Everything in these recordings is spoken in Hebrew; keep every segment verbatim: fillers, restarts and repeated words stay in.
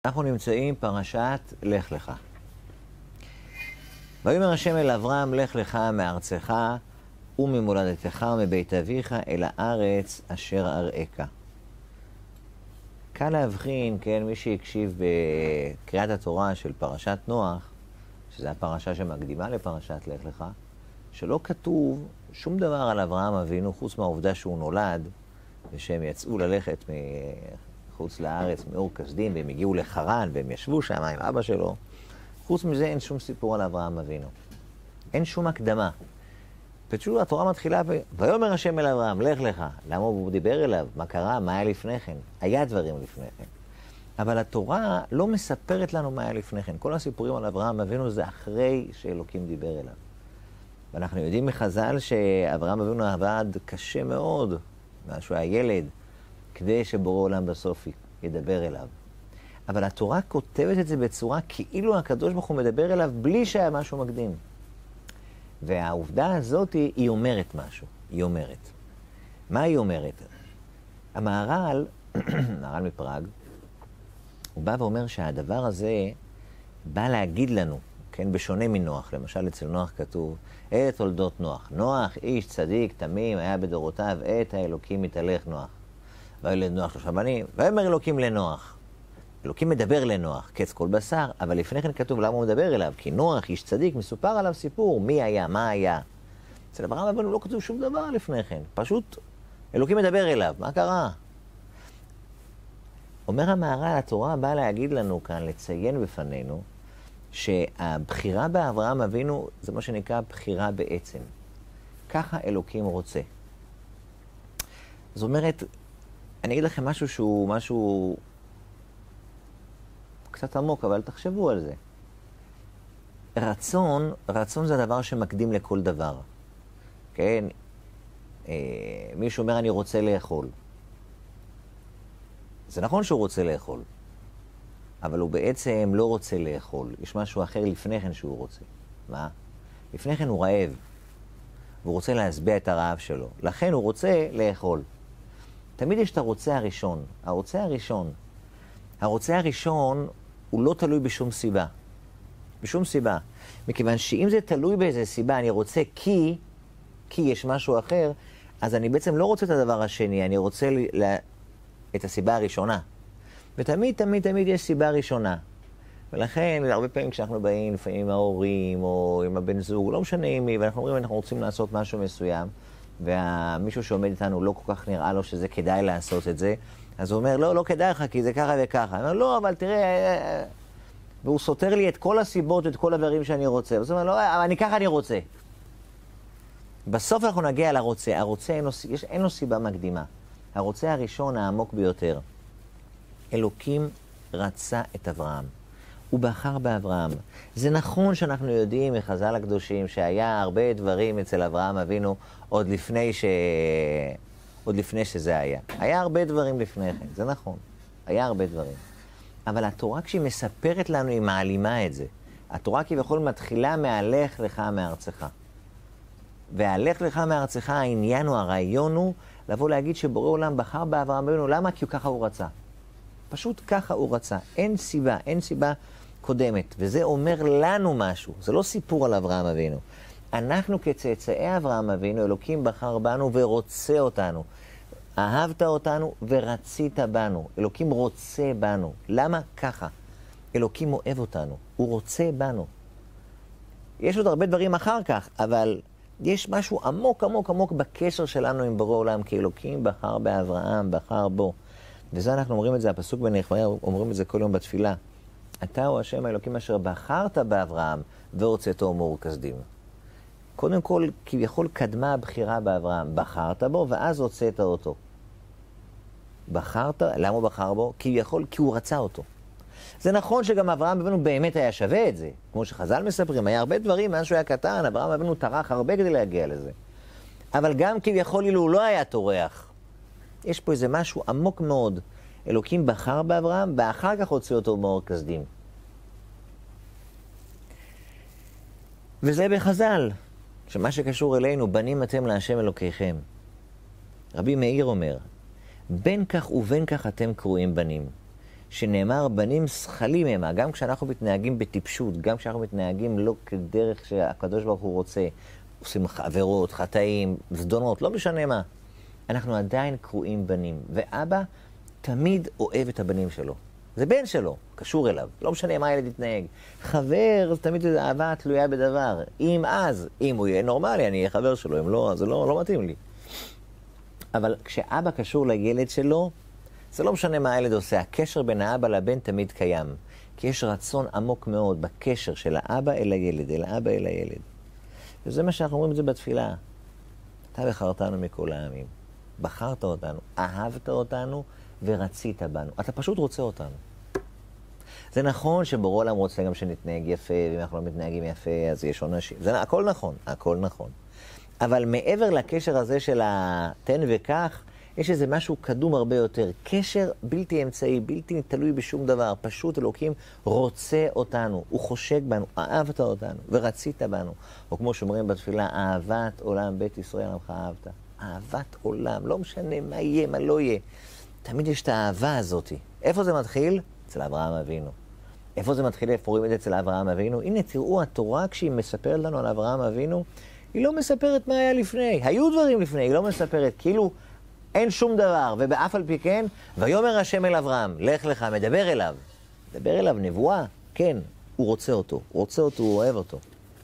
אנחנו נמצאים פרשת לך לך. ויאמר השם אל אברהם, לך לך מארצך וממולדתך ומבית אביך אל הארץ אשר אראך. קל להבחין, כן, מי שהקשיב בקריאת התורה של פרשת נוח, שזו הפרשה שמקדימה לפרשת לך לך, שלא כתוב שום דבר על אברהם אבינו חוץ מהעובדה שהוא נולד, ושהם יצאו ללכת מחוץ לארץ, מאור כסדים, והם הגיעו לחרן, והם ישבו שם עם אבא שלו. חוץ מזה אין שום סיפור על אברהם אבינו. אין שום הקדמה. פשוט התורה מתחילה ב... ויאמר השם אל אברהם, לך לך. למה הוא דיבר אליו? מה קרה? מה היה לפני כן? היה דברים לפני כן. אבל התורה לא מספרת לנו מה היה לפני כן. כל הסיפורים על אברהם אבינו זה אחרי שאלוקים דיבר אליו. ואנחנו יודעים מחז"ל שאברהם אבינו עבד קשה מאוד, מאז שהוא היה ילד, כדי שבורא עולם בסוף ידבר אליו. אבל התורה כותבת את זה בצורה כאילו הקדוש ברוך הוא מדבר אליו בלי שהיה משהו מקדים. והעובדה הזאת היא, היא אומרת משהו, היא אומרת. מה היא אומרת? המהר"ל, מהר"ל מפראג, הוא בא ואומר שהדבר הזה בא להגיד לנו, כן, בשונה מנוח. למשל אצל נוח כתוב, את תולדות נוח. נוח, איש צדיק, תמים, היה בדורותיו, את האלוקים מתהלך נוח. וילד נוח שלושה בנים, ויאמר אלוקים לנוח. אלוקים מדבר לנוח, קץ כל בשר, אבל לפני כן כתוב למה הוא מדבר אליו, כי נוח, איש צדיק, מסופר עליו סיפור, מי היה, מה היה. אצל אברהם אבינו לא כתוב שום דבר לפני כן, פשוט אלוקים מדבר אליו, מה קרה? אומר המהר"ל, התורה באה להגיד לנו כאן, לציין בפנינו, שהבחירה באברהם אבינו זה מה שנקרא בחירה בעצם. ככה אלוקים רוצה. זאת אומרת, אני אגיד לכם משהו שהוא משהו קצת עמוק, אבל תחשבו על זה. רצון, רצון זה הדבר שמקדים לכל דבר. כן? אה, מישהו אומר אני רוצה לאכול. זה נכון שהוא רוצה לאכול, אבל הוא בעצם לא רוצה לאכול. יש משהו אחר לפני כן שהוא רוצה. מה? לפני כן הוא רעב, והוא רוצה להשביע את הרעב שלו. לכן הוא רוצה לאכול. תמיד יש את הרוצה הראשון. הרוצה הראשון. הרוצה הראשון הוא לא תלוי בשום סיבה. בשום סיבה. מכיוון שאם זה תלוי באיזה סיבה, אני רוצה כי, כי יש משהו אחר, אז אני בעצם לא רוצה את הדבר השני, אני רוצה ל... את הסיבה הראשונה. ותמיד, תמיד, תמיד יש סיבה ראשונה. ולכן, הרבה פעמים כשאנחנו באים, לפעמים עם ההורים, או עם הבן זוג, לא משנה עם מי, ואנחנו אומרים, אנחנו רוצים לעשות משהו מסוים, ומישהו שעומד איתנו לא כל כך נראה לו שזה כדאי לעשות את זה, אז הוא אומר, לא, לא כדאי לך, כי זה ככה וככה. אני אומר, לא, אבל תראה, והוא סותר לי את כל הסיבות, את כל הדברים שאני רוצה. אז הוא אומר, לא, אבל אני ככה אני רוצה. בסוף אנחנו נגיע לרוצה. הרוצה, אין לו, יש, אין לו סיבה מקדימה. הרוצה הראשון העמוק ביותר. אלוקים רצה את אברהם. הוא בחר באברהם. זה נכון שאנחנו יודעים מחז"ל הקדושים שהיה הרבה דברים אצל אברהם אבינו עוד לפני ש... עוד לפני שזה היה. היה הרבה דברים לפני כן, זה נכון. היה הרבה דברים. אבל התורה כשהיא מספרת לנו, היא מעלימה את זה. התורה כביכול מתחילה מהלך לך מארצך. והלך לך מארצך, העניין הוא, הרעיון הוא, לבוא להגיד שבורא עולם בחר באברהם אבינו. למה? כי ככה הוא רצה. פשוט ככה הוא רצה. אין סיבה, אין סיבה קודמת. וזה אומר לנו משהו. זה לא סיפור על אברהם אבינו. אנחנו כצאצאי אברהם אבינו, אלוקים בחר בנו ורוצה אותנו. אהבת אותנו ורצית בנו. אלוקים רוצה בנו. למה? ככה. אלוקים אוהב אותנו. הוא רוצה בנו. יש עוד הרבה דברים אחר כך, אבל יש משהו עמוק עמוק עמוק בקשר שלנו עם בורא עולם, כי אלוקים בחר באברהם, בחר בו. וזה אנחנו אומרים את זה, הפסוק בנחמיה, אומרים את זה כל יום בתפילה. אתה הוא השם האלוקים אשר בחרת באברהם והוצאתו מאור כסדים. קודם כל, כביכול קדמה הבחירה באברהם. בחרת בו ואז הוצאת אותו. בחרת, למה הוא בחר בו? כביכול, כי הוא רצה אותו. זה נכון שגם אברהם אבינו באמת היה שווה את זה. כמו שחז"ל מספרים, היה הרבה דברים, מאז שהוא היה קטן, אברהם אבינו טרח הרבה כדי להגיע לזה. אבל גם כביכול אילו הוא לא היה טורח. יש פה איזה משהו עמוק מאוד. אלוקים בחר באברהם, ואחר כך הוציא אותו מאור כסדים. וזה בחז"ל, שמה שקשור אלינו, בנים אתם להשם אלוקיכם. רבי מאיר אומר, בין כך ובין כך אתם קרואים בנים, שנאמר בנים שכלים המה, גם כשאנחנו מתנהגים בטיפשות, גם כשאנחנו מתנהגים לא כדרך שהקדוש ברוך הוא רוצה, עושים עבירות, חטאים, זדונות, לא משנה מה. אנחנו עדיין קרואים בנים, ואבא תמיד אוהב את הבנים שלו. זה בן שלו, קשור אליו, לא משנה מה הילד יתנהג. חבר, זה תמיד אהבה תלויה בדבר. אם אז, אם הוא יהיה נורמלי, אני אהיה חבר שלו, אם לא, זה לא, לא מתאים לי. אבל כשאבא קשור לילד שלו, זה לא משנה מה הילד עושה. הקשר בין האבא לבן תמיד קיים. כי יש רצון עמוק מאוד בקשר של האבא אל הילד, אל האבא אל הילד. וזה מה שאנחנו אומרים את זה בתפילה. אתה בחרתנו מכל העמים. בחרת אותנו, אהבת אותנו ורצית בנו. אתה פשוט רוצה אותנו. זה נכון שבורא עולם רוצה גם שנתנהג יפה, ואם אנחנו לא מתנהגים יפה, אז יש עונשים. זה הכל נכון, הכל נכון. אבל מעבר לקשר הזה של התן וכך, יש איזה משהו קדום הרבה יותר. קשר בלתי אמצעי, בלתי תלוי בשום דבר. פשוט אלוקים רוצה אותנו, הוא חושק בנו, אהבת אותנו ורצית בנו. או כמו שאומרים בתפילה, אהבת עולם בית ישראל עמך אהבת. אהבת עולם, לא משנה מה יהיה, מה לא יהיה. תמיד יש את האהבה הזאת. איפה זה מתחיל? אצל אברהם אבינו. איפה זה מתחיל? איפה רואים את זה אצל אברהם אבינו? הנה תראו, התורה כשהיא מספרת לנו על אברהם אבינו, היא לא מספרת מה היה לפני. היו דברים לפני, היא לא מספרת. כאילו אין שום דבר, ובאף על פי כן, ויאמר השם אל אברהם, לך לך, מדבר אליו. מדבר אליו, נבואה, כן, הוא רוצה אותו. הוא רוצה אותו, הוא אוהב אותו.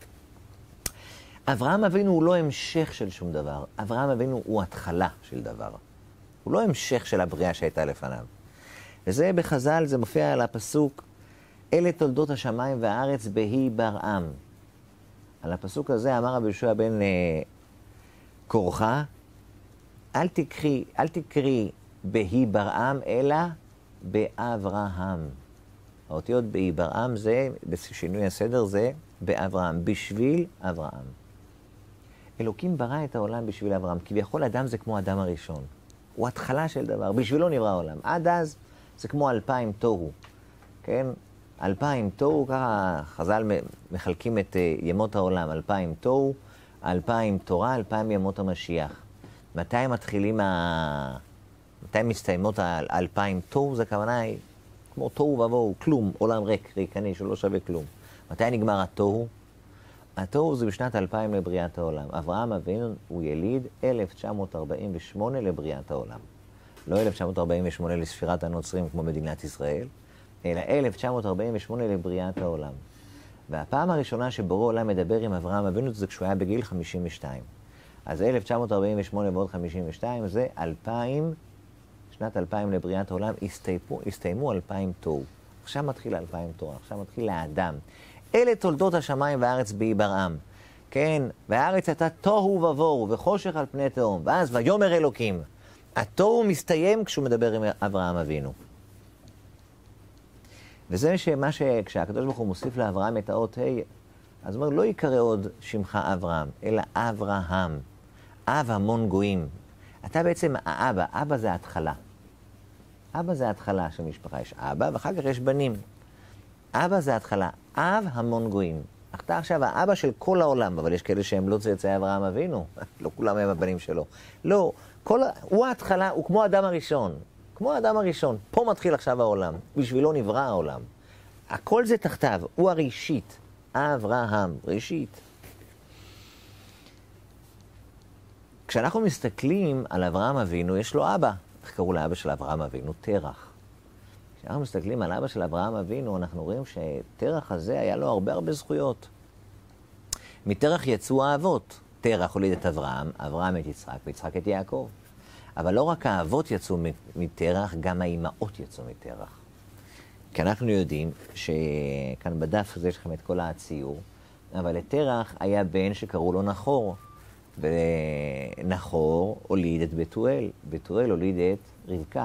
אברהם אבינו הוא לא המשך של שום דבר. אברהם אבינו הוא התחלה של דבר. הוא לא המשך של הבריאה שהייתה לפניו. וזה בחז"ל, זה מופיע על הפסוק, אלה תולדות השמיים והארץ בהי ברעם. על הפסוק הזה אמר רבי יהושע בן קורחה, אל תקרי, אל תקרי בהי ברעם, אלא באברהם. האותיות בהי ברעם זה, בשינוי הסדר זה באברהם, בשביל אברהם. אלוקים ברא את העולם בשביל אברהם. כביכול אדם זה כמו אדם הראשון. הוא התחלה של דבר, בשבילו נברא העולם. עד אז זה כמו אלפיים תוהו. כן? אלפיים תוהו, ככה חז"ל מחלקים את ימות העולם. אלפיים תוהו, אלפיים תורה, אלפיים ימות המשיח. מתי מתחילים ה... מתי מסתיימות האלפיים תוהו? זה הכוונה היא כמו תוהו ובוהו, כלום, עולם ריק, ריקני, שלא שווה כלום. מתי נגמר התוהו? התוהו זה בשנת אלפיים לבריאת העולם. אברהם אבינו הוא יליד אלף תשע מאות ארבעים ושמונה לבריאת העולם. לא אלף תשע מאות ארבעים ושמונה לספירת הנוצרים כמו מדינת ישראל, אלא אלף תשע מאות ארבעים ושמונה לבריאת העולם. והפעם הראשונה שבורא עולם מדבר עם אברהם אבינו זה כשהוא היה בגיל חמישים ושתיים. אז אלף תשע מאות ארבעים ושמונה ועוד חמישים ושתיים זה אלפיים, שנת אלפיים לבריאת העולם, הסתיימו, הסתיימו אלפיים תוהו. עכשיו מתחיל אלפיים תורה, עכשיו מתחיל האדם. אלה תולדות השמיים והארץ בהי ברעם. כן, והארץ הייתה תוהו ובוהו וחושך על פני תהום. ואז ויאמר אלוקים. התוהו מסתיים כשהוא מדבר עם אברהם אבינו. וזה מה שכשהקדוש ברוך הוא מוסיף לאברהם את האות ה', אז הוא אומר, לא יקרא עוד שמך אברהם, אלא אברהם. אב המון גויים. אתה בעצם האבא, אבא זה ההתחלה. אבא זה ההתחלה של משפחה. יש אבא ואחר כך יש בנים. אבא זה ההתחלה. אב המון גויים. אתה עכשיו האבא של כל העולם, אבל יש כאלה שהם לא צאצאי אברהם אבינו. לא כולם הם הבנים שלו. לא, כל... הוא ההתחלה, הוא כמו האדם הראשון. כמו האדם הראשון. פה מתחיל עכשיו העולם. בשבילו נברא העולם. הכל זה תחתיו. הוא הראשית. אברהם, ראשית. כשאנחנו מסתכלים על אברהם אבינו, יש לו אבא. איך קראו לאבא של אברהם אבינו? תרח. כשאנחנו מסתכלים על אבא של אברהם אבינו, אנחנו רואים שתרח הזה היה לו הרבה הרבה זכויות. מתרח יצאו האבות. תרח הוליד את אברהם, אברהם את יצחק, ויצחק את יעקב. אבל לא רק האבות יצאו מתרח, גם האימהות יצאו מתרח. כי אנחנו יודעים שכאן בדף הזה יש לכם את כל הציור, אבל לתרח היה בן שקראו לו נחור. ונחור הוליד את בתואל, בתואל הוליד את רבקה.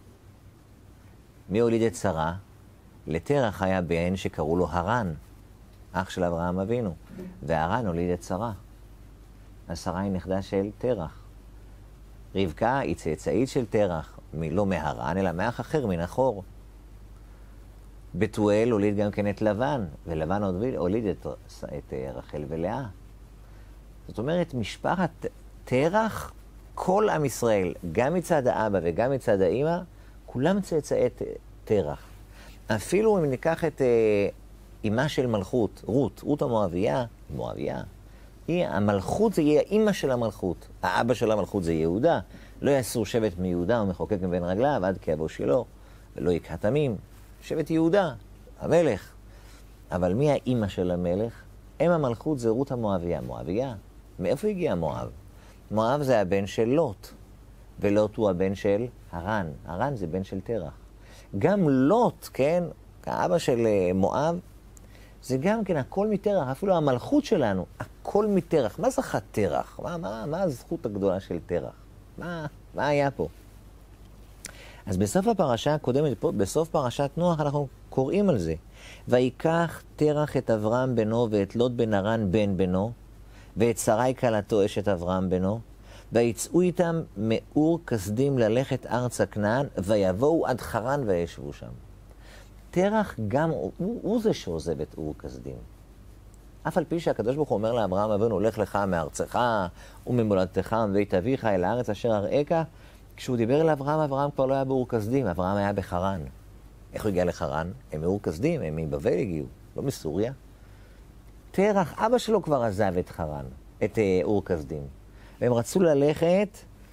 מי הוליד את שרה? לתרח היה בן שקראו לו הרן, אח של אברהם אבינו, והרן הוליד את שרה. אז שרה היא נכדה של תרח. רבקה היא צאצאית של תרח, לא מהרן אלא מאח אחר, מנחור. בתואל הוליד גם כן את לבן, ולבן הוליד את, את רחל ולאה. זאת אומרת, משפחת תרח, כל עם ישראל, גם מצד האבא וגם מצד האמא, כולם צאצאי תרח. אפילו אם ניקח את אה, אימה של מלכות, רות, רות המואביה, מואביה, היא, המלכות זה יהיה האימא של המלכות. האבא של המלכות זה יהודה. לא יעשו שבט מיהודה ומחוקק מבין רגליו עד כי יבוא שילה, ולא יקרא תמים. שבט יהודה, המלך. אבל מי האימא של המלך? אם המלכות זה רות המואביה. מואביה? מאיפה הגיע מואב? מואב זה הבן של לוט, ולוט הוא הבן של הרן. הרן זה בן של תרח. גם לוט, כן, האבא של מואב, זה גם כן הכל מתרח, אפילו המלכות שלנו, הכל מתרח. מה זכת תרח? מה, מה, מה הזכות הגדולה של תרח? מה, מה היה פה? אז בסוף הפרשה הקודמת, בסוף פרשת נוח, אנחנו קוראים על זה. ויקח תרח את אברהם בנו ואת לוט בן הרן בן בנו, ואת שרי כלתו אשת אברהם בנו, ויצאו איתם מאור כסדים ללכת ארצה כנען, ויבואו עד חרן וישבו שם. תרח גם, הוא, הוא זה שעוזב את אור כסדים. אף על פי שהקדוש ברוך הוא אומר לאברהם אבינו, הולך לך מארצך וממולדתך מבית אביך אל הארץ אשר אראך, כשהוא דיבר אל אברהם, אברהם כבר לא היה באור כסדים, אברהם היה בחרן. איך הוא הגיע לחרן? הם מאור כסדים, הם מבבל הגיעו, לא מסוריה. תרח, אבא שלו כבר עזב את חרן, את אור כסדים. והם רצו ללכת,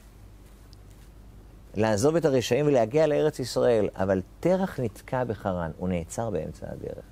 לעזוב את הרשעים ולהגיע לארץ ישראל, אבל תרח נתקע בחרן, הוא נעצר באמצע הדרך.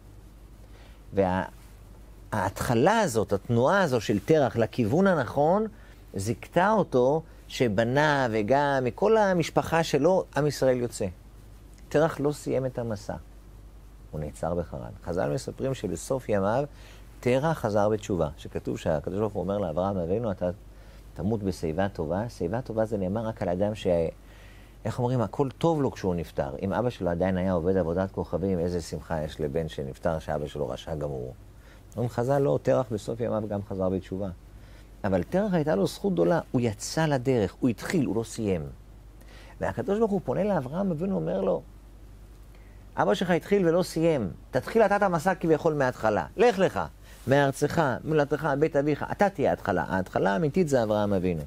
וההתחלה הזאת, התנועה הזו של תרח לכיוון הנכון, זיכתה אותו שבנה וגם מכל המשפחה שלו, עם ישראל יוצא. תרח לא סיים את המסע, הוא נעצר בחרן. חז"ל מספרים שבסוף ימיו, תרח חזר בתשובה, שכתוב שהקדוש ברוך הוא אומר לאברהם אבינו, אתה תמות בשיבה טובה. שיבה טובה זה נאמר רק על אדם ש... איך אומרים, הכל טוב לו כשהוא נפטר. אם אבא שלו עדיין היה עובד עבודת כוכבים, איזה שמחה יש לבן שנפטר שאבא שלו רשע גמור. אומרים חז"ל לא, תרח בסוף ימיו גם חזר בתשובה. אבל תרח הייתה לו זכות גדולה, הוא יצא לדרך, הוא התחיל, הוא לא סיים. והקדוש ברוך הוא פונה לאברהם אבינו, אומר לו, אבא שלך התחיל ולא סיים, תתחיל אתה את המסע כביכול מההתחלה, לך לך, מארצך, מולדתך, בית אביך, אתה תהיה ההתחלה. ההתחלה האמיתית זה אברהם אבינו.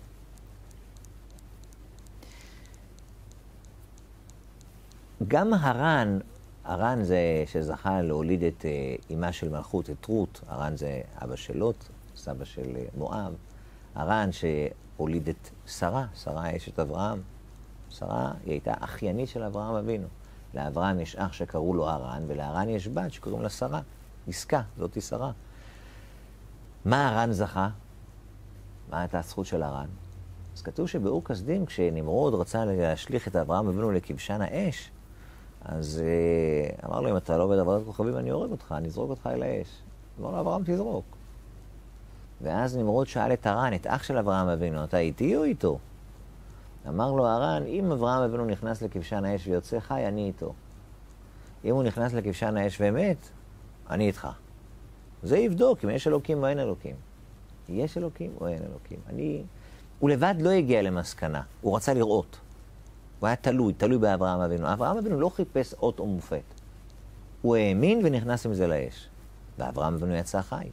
גם הרן, הרן זה שזכה להוליד את אימה של מלכות, את רות, הרן זה אבא של לוט, סבא של מואב, הרן שהוליד את שרה, שרה אשת אברהם, שרה היא הייתה אחיינית של אברהם אבינו. לאברהם יש אח שקראו לו הרן, ולהרן יש בת שקוראים לה שרה, עסקה, זאת היא שרה. מה הרן זכה? מה הייתה הזכות של הרן? אז כתוב שבאור כסדים, כשנמרוד רצה להשליך את אברהם אבינו לכבשן האש, אז אה, אמר לו, אם אתה לא עובד עבודת כוכבים, אני אורג אותך, אני אזרוק אותך אל האש. אמר לו, אברהם תזרוק. ואז נמרוד שאל את הרן, את אח של אברהם אבינו, אתה איתי או איתו? אמר לו הרן, אם אברהם אבינו נכנס לכבשן האש ויוצא חי, אני איתו. אם הוא נכנס לכבשן האש ומת, אני איתך. זה יבדוק אם יש אלוקים או אין אלוקים. יש אלוקים או אין אלוקים. אני... הוא לבד לא הגיע למסקנה, הוא רצה לראות. הוא היה תלוי, תלוי באברהם אבינו. אברהם אבינו לא חיפש אות או מופת. הוא האמין ונכנס עם זה לאש. ואברהם אבינו יצא חי.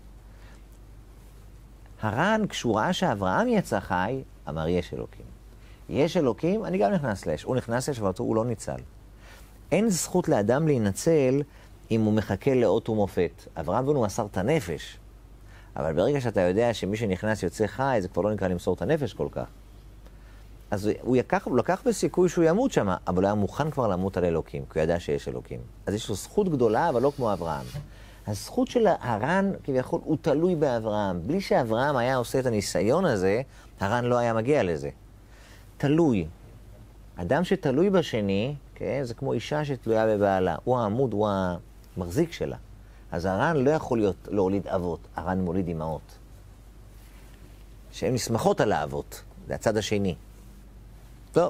הרן, כשהוא ראה שאברהם יצא חי, אמר יש אלוקים. יש אלוקים, אני גם נכנס לאש. הוא נכנס לאש ואותו הוא לא ניצל. אין זכות לאדם להינצל אם הוא מחכה לאות ומופת. אברהם אבינו מסר את הנפש. אבל ברגע שאתה יודע שמי שנכנס יוצא חי, זה כבר לא נקרא למסור את הנפש כל כך. אז הוא לקח, הוא לקח בסיכוי שהוא ימות שם, אבל הוא היה מוכן כבר למות על אלוקים, כי הוא ידע שיש אלוקים. אז יש לו זכות גדולה, אבל לא כמו אברהם. הזכות של הרן, כביכול, הוא תלוי באברהם. בלי שאברהם היה עושה את הניסיון הזה, הרן לא היה מגיע לזה. תלוי. אדם שתלוי בשני, כן, זה כמו אישה שתלויה בבעלה. הוא העמוד, הוא המחזיק שלה. אז הרן לא יכול להיות להוליד אבות, הרן מוליד אמהות. שהן נסמכות על האבות, זה הצד השני. טוב.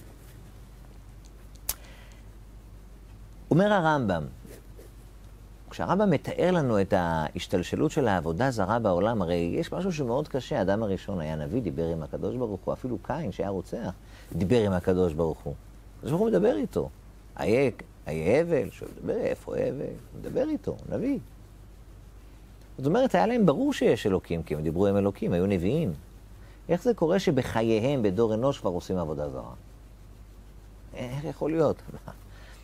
אומר הרמב"ם, כשהרמב"ם מתאר לנו את ההשתלשלות של העבודה זרה בעולם, הרי יש משהו שמאוד קשה. האדם הראשון היה נביא, דיבר עם הקדוש ברוך הוא, אפילו קין שהיה רוצח, דיבר עם הקדוש ברוך הוא. הקדוש ברוך הוא מדבר איתו. היה, היה הבל, שהוא מדבר, איפה הבל? הוא מדבר איתו, נביא. זאת אומרת, היה להם ברור שיש אלוקים, כי הם דיברו עם אלוקים, היו נביאים. איך זה קורה שבחייהם, בדור אנוש, כבר עושים עבודה זרה? איך יכול להיות?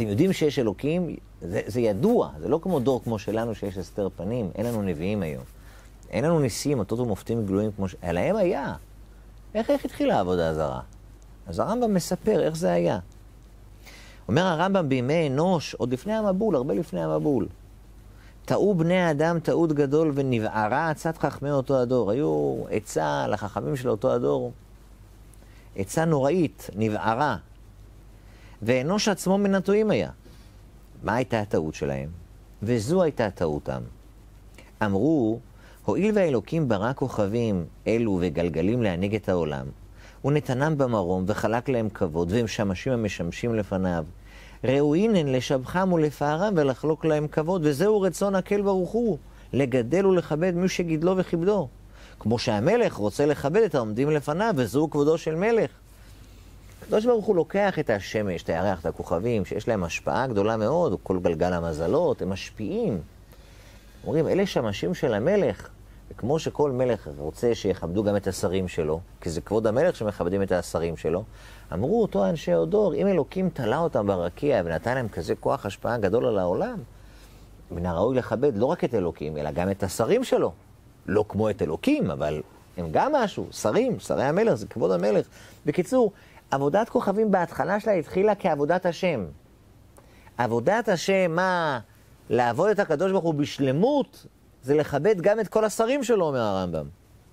אתם יודעים שיש אלוקים, זה, זה ידוע, זה לא כמו דור כמו שלנו שיש הסתר פנים, אין לנו נביאים היום. אין לנו ניסים, אותות ומופתים גלויים כמו ש... אלא הם היה. איך, איך התחילה העבודה הזרה? אז הרמב"ם מספר איך זה היה. אומר הרמב"ם בימי אנוש, עוד לפני המבול, הרבה לפני המבול. טעו בני האדם טעות גדול ונבערה עצת חכמי אותו הדור. היו עצה לחכמים של אותו הדור. עצה נוראית, נבערה. ואנוש עצמו מן הטועים היה. מה הייתה הטעות שלהם? וזו הייתה טעותם. אמרו, הואיל והאלוקים ברא כוכבים אלו וגלגלים להנהיג את העולם, הוא נתנם במרום וחלק להם כבוד, והם שמשים המשמשים לפניו. ראוין הן לשבחם ולפארם ולחלוק להם כבוד, וזהו רצון הקל ברוך הוא, לגדל ולכבד מי שגידלו וכיבדו. כמו שהמלך רוצה לכבד את העומדים לפניו, וזהו כבודו של מלך. הקדוש ברוך הוא לוקח את השמש, את הירח, את הכוכבים, שיש להם השפעה גדולה מאוד, כל גלגל המזלות, הם משפיעים. אומרים, אלה שמשים של המלך, וכמו שכל מלך רוצה שיכבדו גם את השרים שלו, כי זה כבוד המלך שמכבדים את השרים שלו, אמרו אותו אנשי הדור, אם אלוקים תלה אותם ברקיע ונתן להם כזה כוח השפעה גדול על העולם, מן הראוי לכבד לא רק את אלוקים, אלא גם את השרים שלו. לא כמו את אלוקים, אבל הם גם משהו, שרים, שרי המלך, זה כבוד המלך. בקיצור, עבודת כוכבים בהתחלה שלה התחילה כעבודת השם. עבודת השם, מה? לעבוד את הקדוש ברוך הוא בשלמות, זה לכבד גם את כל השרים שלו, אומר הרמב"ם.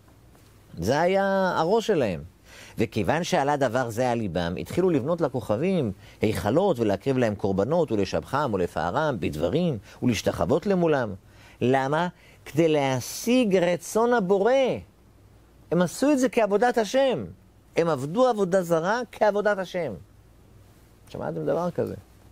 זה היה הראש שלהם. וכיוון שעלה דבר זה על ליבם, התחילו לבנות לכוכבים היכלות ולהקריב להם קורבנות ולשבחם ולפארם בדברים ולהשתחוות למולם. למה? כדי להשיג רצון הבורא. הם עשו את זה כעבודת השם. הם עבדו עבודה זרה כעבודת השם. שמעתם דבר כזה?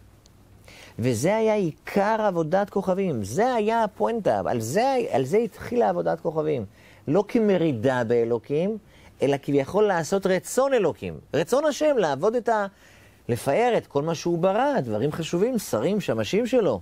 וזה היה עיקר עבודת כוכבים. זה היה הפואנטה. על זה, על זה התחילה עבודת כוכבים. לא כמרידה באלוקים, אלא כביכול לעשות רצון אלוקים. רצון השם, לעבוד את ה... לפאר את כל מה שהוא ברא, דברים חשובים, שרים, שמשים שלו.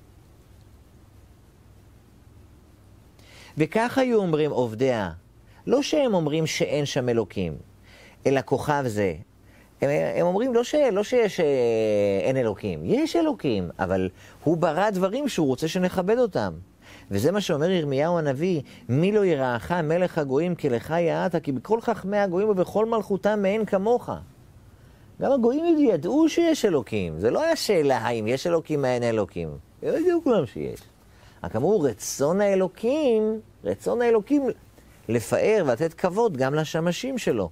וכך היו אומרים עובדיה. לא שהם אומרים שאין שם אלוקים, אלא כוכב זה. הם, הם אומרים לא, ש, לא שיש אין אלוקים. יש אלוקים, אבל הוא ברא דברים שהוא רוצה שנכבד אותם. וזה מה שאומר ירמיהו הנביא, מי לא יראך מלך הגויים כי לך יעעת, כי בכל חכמי הגויים ובכל מלכותם מאין כמוך. גם הגויים ידעו שיש אלוקים. זה לא היה שאלה האם יש אלוקים מאין אלוקים. הם ידעו כולם שיש. רק אמרו רצון האלוקים, רצון האלוקים לפאר ולתת כבוד גם לשמשים שלו.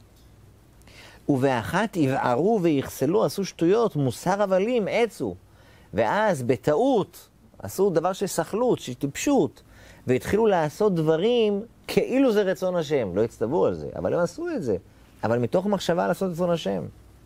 ובאחת יבערו ויחסלו, עשו שטויות, מוסר הבלים, עצו. ואז בטעות עשו דבר של סחלות, של טיפשות, והתחילו לעשות דברים כאילו זה רצון השם. לא הצטוו על זה, אבל הם עשו את זה. אבל מתוך מחשבה לעשות רצון השם.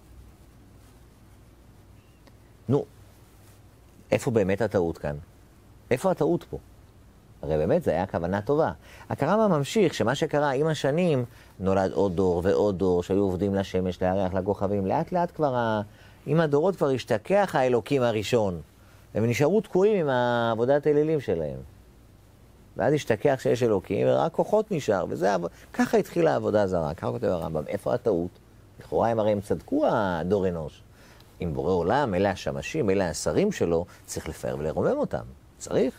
נו, איפה באמת הטעות כאן? איפה הטעות פה? הרי באמת זה היה כוונה טובה. הרמב"ם ממשיך שמה שקרה עם השנים, נולד עוד דור ועוד דור שהיו עובדים לשמש, לירח, לכוכבים. לאט לאט כבר, ה... עם הדורות כבר השתכח האלוקים הראשון. הם נשארו תקועים עם העבודת האלילים שלהם. ואז השתכח שיש אלוקים, ורק כוחות נשאר. וזה, ככה התחילה העבודה הזרה. ככה כותב הרמב"ם. איפה הטעות? לכאורה הם הרי הם צדקו הדור אנוש. עם בורא עולם, אלה השמשים, אלה השרים שלו, צריך לפאר ולרומם אותם. צריך.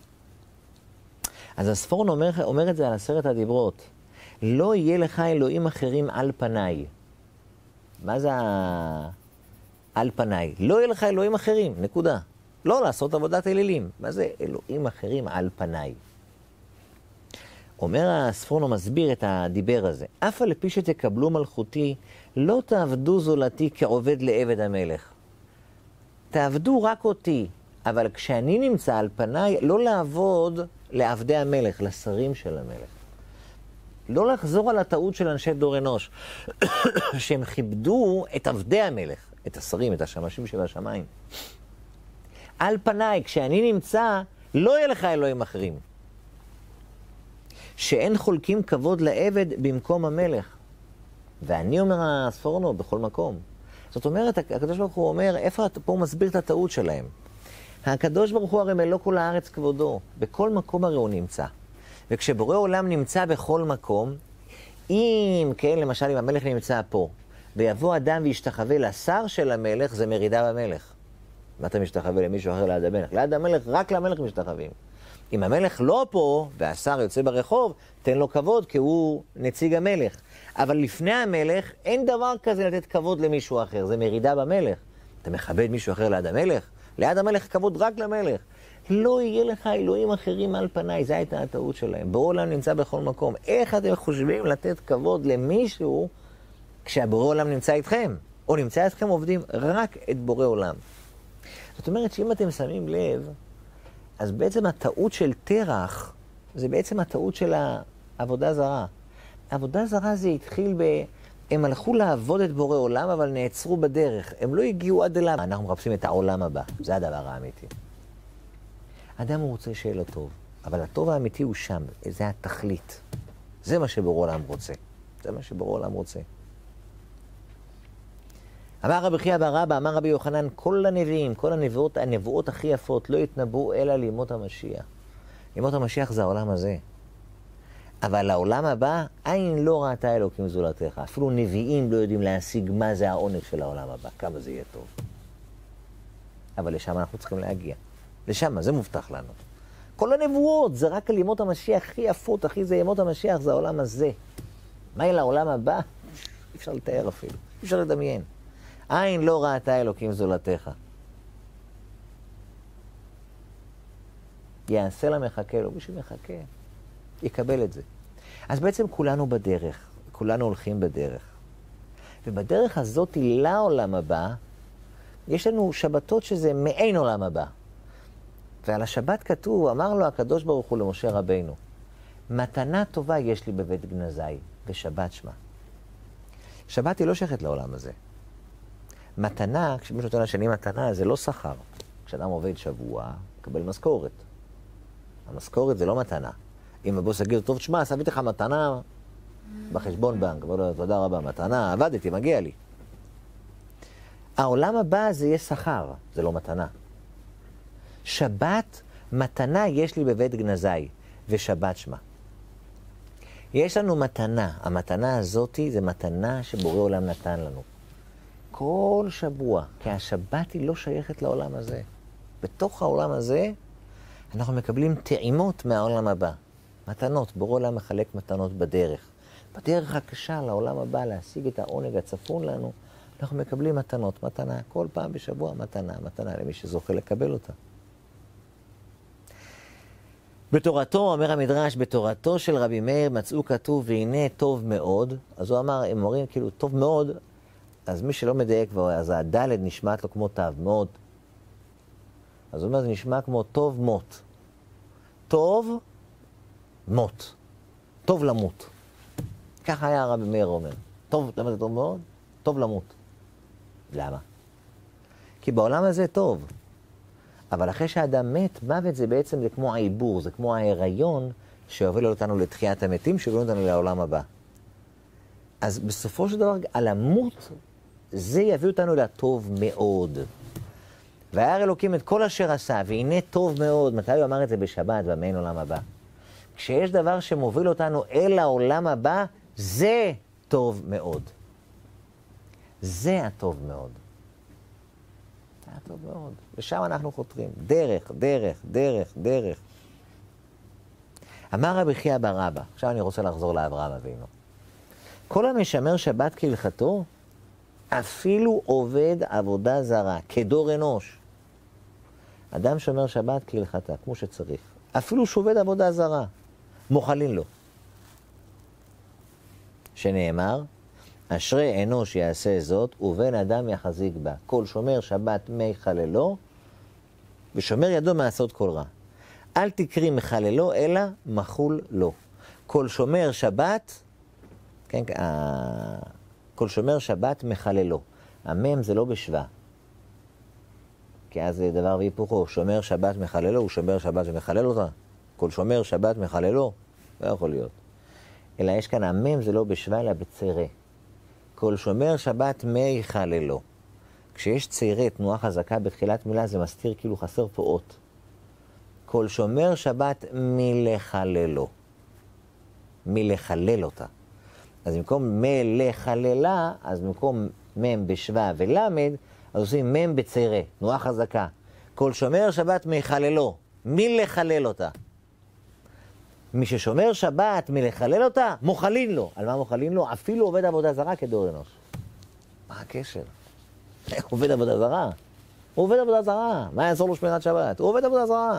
אז הספורן אומר, אומר את זה על עשרת הדיברות. לא יהיה לך אלוהים אחרים על פניי. מה זה ה... על פניי? לא יהיה לך אלוהים אחרים, נקודה. לא לעשות עבודת אלילים. מה זה אלוהים אחרים על פניי? אומר הספורן, מסביר את הדיבר הזה. אף על פי שתקבלו מלכותי, לא תעבדו זולתי כעובד לעבד המלך. תעבדו רק אותי. אבל כשאני נמצא על פניי, לא לעבוד לעבדי המלך, לשרים של המלך. לא לחזור על הטעות של אנשי דור אנוש, שהם כיבדו את עבדי המלך, את השרים, את השמשים של השמיים. על פניי, כשאני נמצא, לא יהיה לך אלוהים אחרים. שאין חולקים כבוד לעבד במקום המלך. ואני אומר הספורנו בכל מקום. זאת אומרת, הקדוש ברוך הוא אומר, איפה פה הוא מסביר את הטעות שלהם? הקדוש ברוך הוא הרי מלוא כל הארץ כבודו, בכל מקום הרי הוא נמצא. וכשבורא עולם נמצא בכל מקום, אם, כן, למשל אם המלך נמצא פה, ויבוא אדם וישתחווה לשר של המלך, זה מרידה במלך. מה אתה משתחווה למישהו אחר ליד המלך? ליד המלך, רק למלך משתחווים. אם המלך לא פה, והשר יוצא ברחוב, תן לו כבוד, כי הוא נציג המלך. אבל לפני המלך, אין דבר כזה לתת כבוד למישהו אחר, זה מרידה במלך. אתה מכבד מישהו אחר ליד המלך? ליד המלך כבוד רק למלך. לא יהיה לך אלוהים אחרים על פניי, זו הייתה הטעות שלהם. בורא עולם נמצא בכל מקום. איך אתם חושבים לתת כבוד למישהו כשהבורא עולם נמצא איתכם? או נמצא איתכם עובדים רק את בורא עולם. זאת אומרת שאם אתם שמים לב, אז בעצם הטעות של תרח, זה בעצם הטעות של העבודה זרה. העבודה זרה זה התחיל ב... הם הלכו לעבוד את בורא עולם, אבל נעצרו בדרך. הם לא הגיעו עד אליו. אנחנו מחפשים את העולם הבא. זה הדבר האמיתי. אדם הוא רוצה שיהיה לו טוב, אבל הטוב האמיתי הוא שם. זה התכלית. זה מה שבורא עולם רוצה. זה מה שבורא עולם רוצה. אמר רבי חייא בר אבא, אמר רבי יוחנן, כל הנביאים, כל הנבואות, הנבואות הכי יפות, לא יתנבאו אלא לימות המשיח. לימות המשיח זה העולם הזה. אבל לעולם הבא, עין לא ראתה אלוקים זולתך. אפילו נביאים לא יודעים להשיג מה זה העונג של העולם הבא, כמה זה יהיה טוב. אבל לשם אנחנו צריכים להגיע. לשם, זה מובטח לנו. כל הנבואות, זה רק לימות המשיח הכי יפות, הכי זה לימות המשיח, זה העולם הזה. מה יהיה לעולם הבא? אי אפשר לתאר אפילו, אי אפשר לדמיין. עין לא ראתה אלוקים זולתך. יעשה לה מחכה לו, מי שמחכה, יקבל את זה. אז בעצם כולנו בדרך, כולנו הולכים בדרך. ובדרך הזאת לעולם הבא, יש לנו שבתות שזה מעין עולם הבא. ועל השבת כתוב, אמר לו הקדוש ברוך הוא למשה רבינו, מתנה טובה יש לי בבית גנזי, ושבת שמה. שבת היא לא שייכת לעולם הזה. מתנה, כשמישהו נותן לשני מתנה, זה לא שכר. כשאדם עובד שבוע, מקבל משכורת. המשכורת זה לא מתנה. אם הבוס יגיד, טוב, תשמע, עשיתי לך מתנה בחשבון בנק. אבל לא, תודה רבה, מתנה, עבדתי, מגיע לי. העולם הבא זה יהיה שכר, זה לא מתנה. שבת, מתנה יש לי בבית גנזי, ושבת שמה. יש לנו מתנה. המתנה הזאת זה מתנה שבורא עולם נתן לנו. כל שבוע, כי השבת היא לא שייכת לעולם הזה. בתוך העולם הזה, אנחנו מקבלים טעימות מהעולם הבא. מתנות, בורא עולם מחלק מתנות בדרך. בדרך הקשה לעולם הבא, להשיג את העונג הצפון לנו, אנחנו מקבלים מתנות, מתנה. כל פעם בשבוע מתנה, מתנה למי שזוכה לקבל אותה. בתורתו, אומר המדרש, בתורתו של רבי מאיר מצאו כתוב, והנה טוב מאוד. אז הוא אמר, הם אומרים כאילו, טוב מאוד, אז מי שלא מדייק, אז הדלת נשמעת לו כמו תו, מאוד. אז הוא אומר, זה נשמע כמו טוב מות. טוב מות. טוב למות. ככה היה הרבי מאיר אומר. טוב, למה זה טוב מאוד? טוב למות. למה? כי בעולם הזה טוב. אבל אחרי שהאדם מת, מוות זה בעצם זה כמו העיבור, זה כמו ההיריון שהוביל אותנו לתחיית המתים, שהוביל אותנו לעולם הבא. אז בסופו של דבר, על המות, זה יביא אותנו לטוב מאוד. וירא אלוקים את כל אשר עשה, והנה טוב מאוד. מתי הוא אמר את זה? בשבת, במעין עולם הבא. כשיש דבר שמוביל אותנו אל העולם הבא, זה טוב מאוד. זה הטוב מאוד. זה הטוב מאוד. ושם אנחנו חותרים. דרך, דרך, דרך, דרך. אמר רבי חייא בר אבא, עכשיו אני רוצה לחזור לאברהם אבינו. כל המשמר שבת כהלכתו, אפילו עובד עבודה זרה, כדור אנוש. אדם שומר שבת כהלכתה, כמו שצריך. אפילו שעובד עבודה זרה, מוחלין לו. שנאמר, אשרי אנוש יעשה זאת, ובן אדם יחזיק בה. כל שומר שבת מי חללו, ושומר ידו מעשות כל רע. אל תקרי מחללו, אלא מחול לו. כל שומר שבת, כן, כל שומר שבת מחללו. המם זה לא בשווה. כי אז זה דבר והיפוכו. שומר שבת מחללו, הוא שומר שבת ומחלל אותה. כל שומר שבת מחללו, לא יכול להיות. אלא יש כאן, המם זה לא בשווה, אלא בצירה. כל שומר שבת מי חללו. כשיש צירה, תנועה חזקה בתחילת מילה, זה מסתיר כאילו חסר פה אות. כל שומר שבת מלחללו. מלחלל אותה. אז במקום מלחללה, אז במקום מם בשווה ולמד, אז עושים מם בצירה, תנועה חזקה. כל שומר שבת מחללו, מי לחלל אותה? מי ששומר שבת מלחלל אותה, מוחלין לו. על מה מוחלין לו? אפילו עובד עבודה זרה כדור אנוש. מה הקשר? הוא עובד עבודה זרה. הוא עובד עבודה זרה. מה יעזור לו שמירת שבת? הוא עובד עבודה זרה.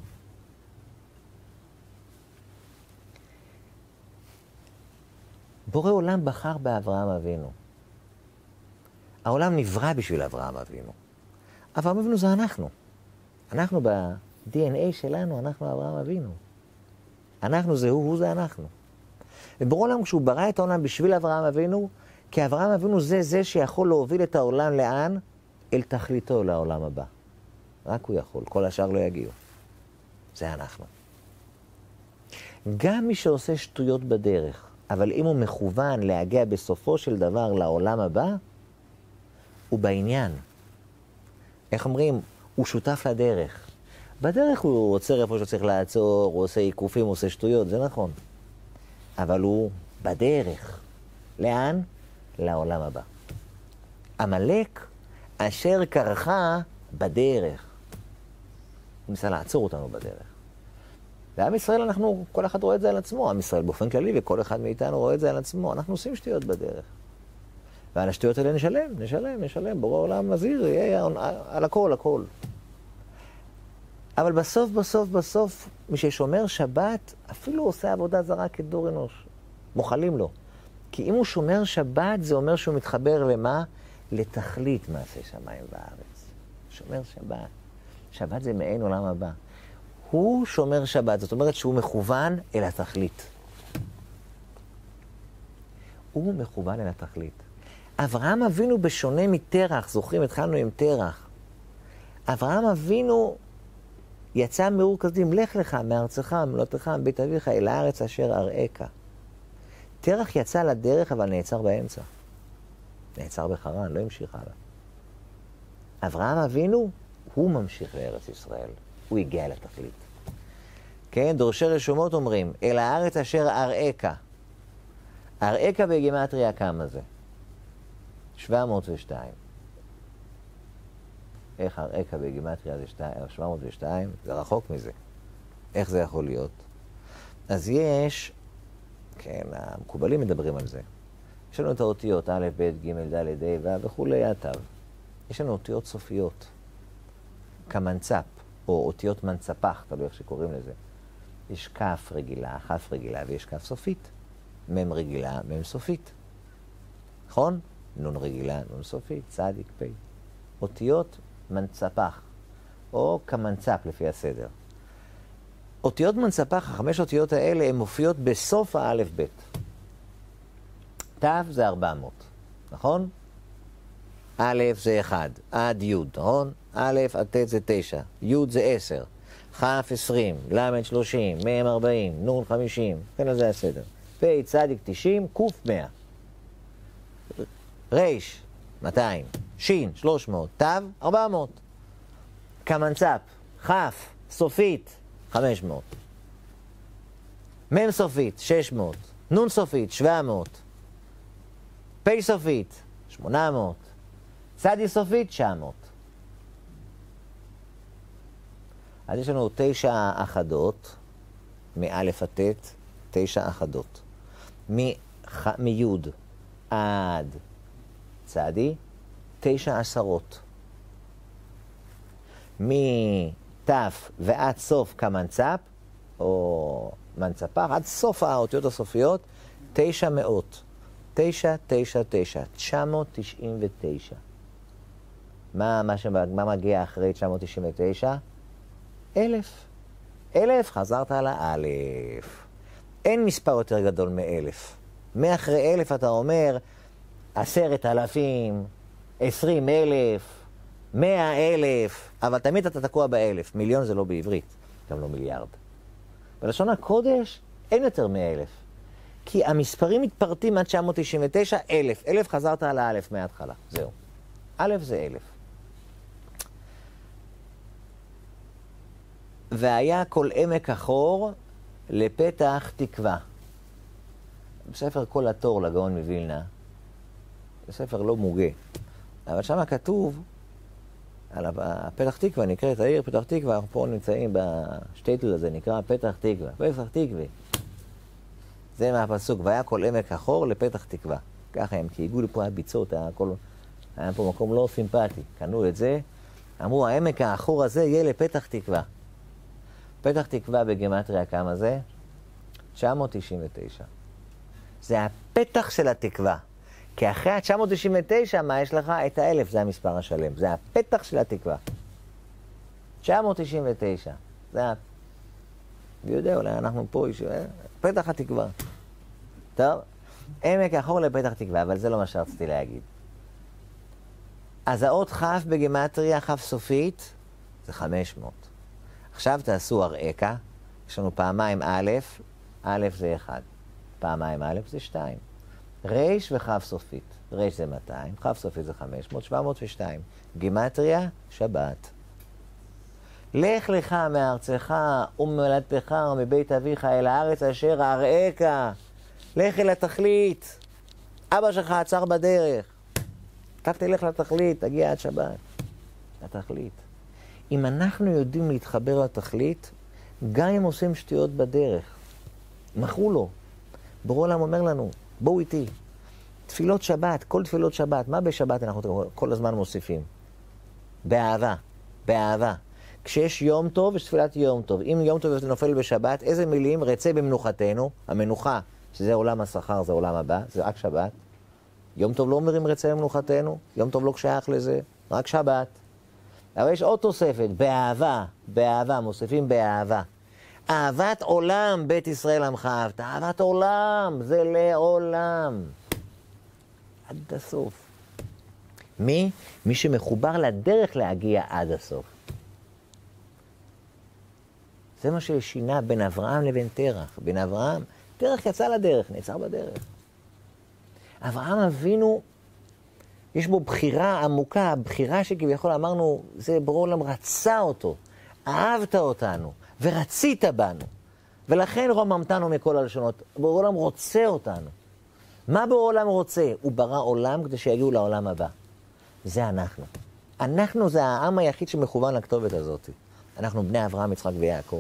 בורא עולם בחר באברהם אבינו. העולם נברא בשביל אברהם אבינו. אברהם אבינו זה אנחנו. אנחנו ב-די אן איי שלנו, אנחנו אברהם אבינו. אנחנו זה הוא, הוא זה אנחנו. ובורא עולם כשהוא ברא את העולם בשביל אברהם אבינו, כי אברהם אבינו זה זה שיכול להוביל את העולם לאן? אל תכליתו לעולם הבא. רק הוא יכול, כל השאר לא יגיעו. זה אנחנו. גם מי שעושה שטויות בדרך, אבל אם הוא מכוון להגיע בסופו של דבר לעולם הבא, הוא בעניין. איך אומרים? הוא שותף לדרך. בדרך הוא עוצר איפה שצריך לעצור, הוא עושה עיקופים, הוא עושה שטויות, זה נכון. אבל הוא בדרך. לאן? לעולם הבא. עמלק אשר קרחה בדרך. הוא ניסה לעצור אותנו בדרך. ועם ישראל, אנחנו, כל אחד רואה את זה על עצמו. עם ישראל באופן כללי, וכל אחד מאיתנו רואה את זה על עצמו. אנחנו עושים שטויות בדרך. ועל השטויות האלה נשלם, נשלם, נשלם. בורא עולם מזהיר, יהיה על הכל, הכל. אבל בסוף, בסוף, בסוף, מי ששומר שבת, אפילו עושה עבודה זרה כדור אנוש. מוחלים לו. כי אם הוא שומר שבת, זה אומר שהוא מתחבר למה? לתכלית מעשה שמיים וארץ. שומר שבת. שבת זה מעין עולם הבא. הוא שומר שבת, זאת אומרת שהוא מכוון אל התכלית. הוא מכוון אל התכלית. אברהם אבינו בשונה מתרח, זוכרים, התחלנו עם תרח. אברהם אבינו יצא מאור כסדים, לך לך מארצך, ממולדתך, מבית אביך, אל הארץ אשר אראך. תרח יצא לדרך, אבל נעצר באמצע. נעצר בחרן, לא המשיך הלאה. אברהם אבינו, הוא ממשיך לארץ ישראל. הוא הגיע לתכלית. כן, דורשי רשומות אומרים, אל הארץ אשר אראך. אראך בגימטריה כמה זה? שבע מאות ושתיים. איך אראך בגימטריה זה שבע מאות ושתיים? זה רחוק מזה. איך זה יכול להיות? אז יש, כן, המקובלים מדברים על זה. יש לנו את האותיות א', ב', ג', ד', ה', ו' וכולי, התו. יש לנו אותיות סופיות. כמנצפ, או אותיות מנצפח, תלוי איך שקוראים לזה. יש כף רגילה, כף רגילה, ויש כף סופית. מם רגילה, מם סופית. נכון? נון רגילה, נון סופית, צדיק, פי. אותיות מנצפח, או כמנצפ לפי הסדר. אותיות מנצפח, החמש אותיות האלה, הן מופיעות בסוף האלף בית. תו זה ארבע מאות, נכון? א' זה אחד, עד י', נכון? א' עד ט' זה תשע, י' זה עשר, כ' עשרים, ל' שלושים, מ' ארבעים, נ' חמישים, כן, זה הסדר. פ' צדיק תשעים, ק' מאה. ר' מאתיים, ש' שלוש מאות, ת' ארבע מאות. כמנצפ, כ' סופית, חמש מאות. מ' סופית, שש מאות. נ' סופית, שבע מאות. פ' סופית, שמונה מאות. צדי סופית, תשע מאות. אז יש לנו תשע אחדות, מאלף עד ט', תשע אחדות. מיוד עד צדי, תשע עשרות. מתף ועד סוף כמנצפ, או מנצפח, עד סוף האותיות הסופיות, תשע מאות. תשע, תשע, תשע, תשע מאות תשעים ותשע. מה, מה, שמה, מה מגיע אחרי תשע מאות תשעים ותשע? אלף. אלף, חזרת על האלף. אין מספר יותר גדול מאלף. מאחרי אלף אתה אומר, עשרת אלפים, עשרים אלף, מאה אלף, אבל תמיד אתה תקוע באלף. מיליון זה לא בעברית, גם לא מיליארד. בלשון הקודש אין יותר מאלף. כי המספרים מתפרטים עד תשע מאות תשעים ותשע, אלף. אלף חזרת על האלף מההתחלה. זהו. אלף זה אלף. והיה כל עמק החור לפתח תקווה. בספר כל התור לגאון מווילנה, זה ספר לא מוגה. אבל שם כתוב על הפתח תקווה, נקראת העיר פתח תקווה, אנחנו פה נמצאים בשטייטל הזה, נקרא פתח תקווה. פתח תקווה. זה מהפסוק, והיה כל עמק החור לפתח תקווה. ככה הם, כי הגיעו לפה הביצות, היה, כל, היה פה מקום לא סימפטי. קנו את זה, אמרו, העמק החור הזה יהיה לפתח תקווה. פתח תקווה בגימטריה כמה זה? תשע מאות תשעים ותשע. זה הפתח של התקווה. כי אחרי ה-תשע מאות תשעים ותשע, מה יש לך? את האלף, זה המספר השלם. זה הפתח של התקווה. תשע מאות תשעים ותשע. זה ה... ויודע, אולי אנחנו פה, פתח התקווה. טוב, עמק החור לפתח תקווה, אבל זה לא מה שרציתי להגיד. אז האות כף בגימטריה, כף סופית, זה חמש מאות. עכשיו תעשו הרעקה, יש לנו פעמיים א', א' זה אחד, פעמיים א' זה שתיים. ר' וכף סופית, ר' זה מאתיים, כף סופית זה חמש מאות, שבע מאות ושתיים. גימטריה, שבת. לך לך מארצך וממולדתך ומבית אביך אל הארץ אשר אראך. לך אל התכלית. אבא שלך עצר בדרך. רק תלך לתכלית, תגיע עד שבת. לתכלית. אם אנחנו יודעים להתחבר לתכלית, גם אם עושים שטויות בדרך, מכרו לו. בורא עולם אומר לנו, בואו איתי. תפילות שבת, כל תפילות שבת, מה בשבת אנחנו כל הזמן מוסיפים? באהבה, באהבה. כשיש יום טוב, יש תפילת יום טוב. אם יום טוב נופל בשבת, איזה מילים? רצה במנוחתנו, המנוחה, שזה עולם השכר, זה עולם הבא, זה רק שבת. יום טוב לא אומרים רצה במנוחתנו, יום טוב לא שייך לזה, רק שבת. אבל יש עוד תוספת, באהבה, באהבה, מוסיפים באהבה. אהבת עולם, בית ישראל עמך אהבת. אהבת עולם, זה לעולם. עד הסוף. מי? מי שמחובר לדרך להגיע עד הסוף. זה מה ששינה בין אברהם לבין תרח. בין אברהם, תרח יצא לדרך, נעצר בדרך. אברהם אבינו, יש בו בחירה עמוקה, בחירה שכביכול אמרנו, זה בורא עולם רצה אותו, אהבת אותנו, ורצית בנו. ולכן רוממתנו מכל הלשונות. בורא עולם רוצה אותנו. מה בורא עולם רוצה? הוא ברא עולם כדי שיגיעו לעולם הבא. זה אנחנו. אנחנו זה העם היחיד שמכוון לכתובת הזאת. אנחנו בני אברהם, יצחק ויעקב.